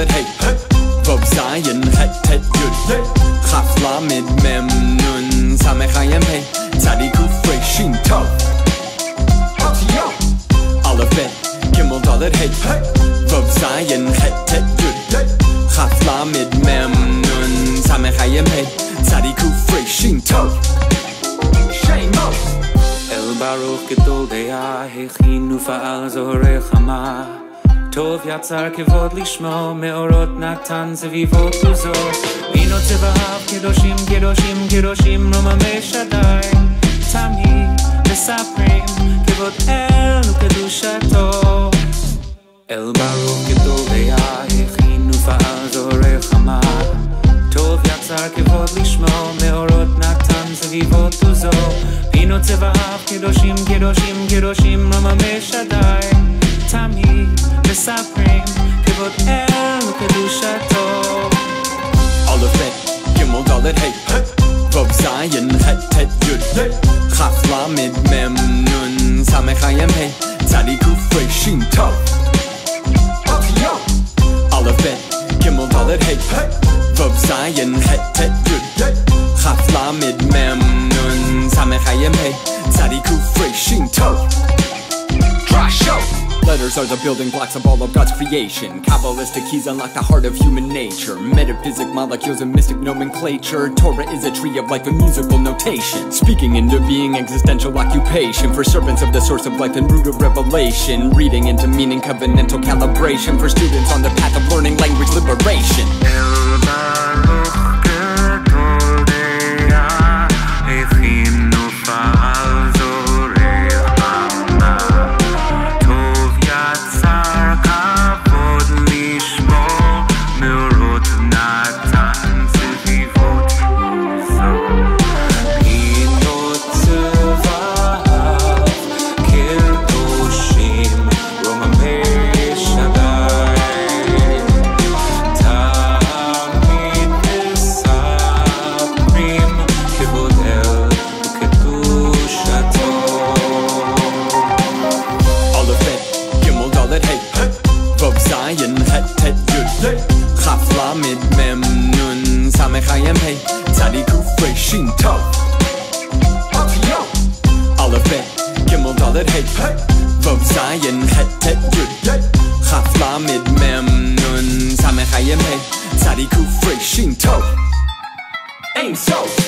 Dalet Hey Vav Zayin Het Het Yud Chaf Lamed Mem Nun Samechayim Hey Tzadi Kuf Rei Shin Tov Aleph Bet Gimel Dalet Hey Vav Zayin Het Het Yud Chaf Lamed Mem Nun Samechayim Hey Tzadi Kuf Rei Shin Tov Shemo El Baruch Gedol Deah Hechinu Fa'al Zohorei Chama Tov Yatzar Kevod Lishmo Meorot Natan Zevivot Uzo Vino Tzevahav Kedoshim Kedoshim Kedoshim Romamei Shaddai Tamid Mesaprim Kevod El Ukedushato El Baruch Gedol Deah Hechinu Fa'al Zohorei Chama Tov Yatzar Kevod Lishmo Meorot Natan Zevivot Uzo Vino Tzevahav Kedoshim Kedoshim Kedoshim Romamei Shaddai Tamid Mesaprim Kevod El Ukedushato Aleph Bet Gimel Dalet Hey Vav Zayin Het Het Yud Chaf Lamed Mem Nun Samechayim Hey Tzadi Kuf Rei Shin Tov Aleph Bet Gimel Dalet Hey Vav Zayin Het Het Yud Chaf Lamed Mem Nun Samechayim Hey Tzadi Kuf Rei Shin Tov Dry Show Letters are the building blocks of all of God's creation. Kabbalistic keys unlock the heart of human nature. Metaphysic molecules and mystic nomenclature. Torah is a tree of life and musical notation. Speaking into being, existential occupation. For servants of the source of life and root of revelation. Reading into meaning, covenantal calibration. For students on the path of learning language liberation. Zayin Het Het Yud Chaf Lamed Mem Nun Samechayim Hey Tzadi Kuf Rei Shin Tov Aleph Bet Gimel Dalet Hey Vav Zayin Het Het Yud Chaf Lamed Mem Nun Samechayim Hey Tzadi Kuf Rei Shin Tov Ein Sof